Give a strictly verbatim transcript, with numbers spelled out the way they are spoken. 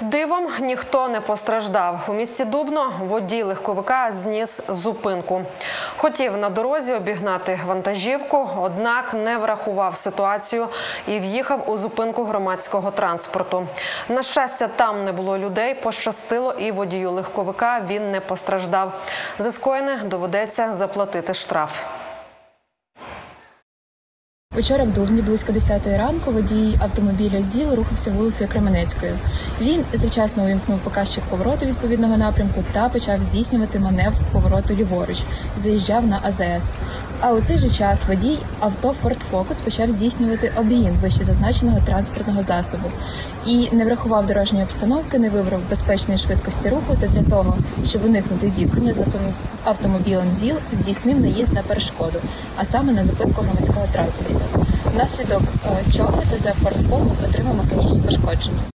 Дивом ніхто не постраждав. У місті Дубно водій легковика зніс зупинку. Хотів на дорозі обігнати вантажівку, однак не врахував ситуацію і в'їхав у зупинку громадського транспорту. На щастя, там не було людей, пощастило і водію легковика, він не постраждав. За скоєне доведеться заплатити штраф. Вчора в Дубні близько десятої ранку водій автомобіля ЗІЛ рухався вулицею Кременецькою. Він завчасно увімкнув показчик повороту відповідного напрямку та почав здійснювати маневр повороту ліворуч. Заїжджав на А З С. А у цей же час водій авто Ford Focus почав здійснювати обгін вищезазначеного транспортного засобу. І не врахував дорожньої обстановки, не вибрав безпечної швидкості руху та для того, щоб уникнути зіткнення з автомобілем ЗІЛ, здійснив наїзд на перешкоду, а саме на зупинку громадського транспорту. Внаслідок чого ТЗ Ford Focus отримав механічні пошкодження.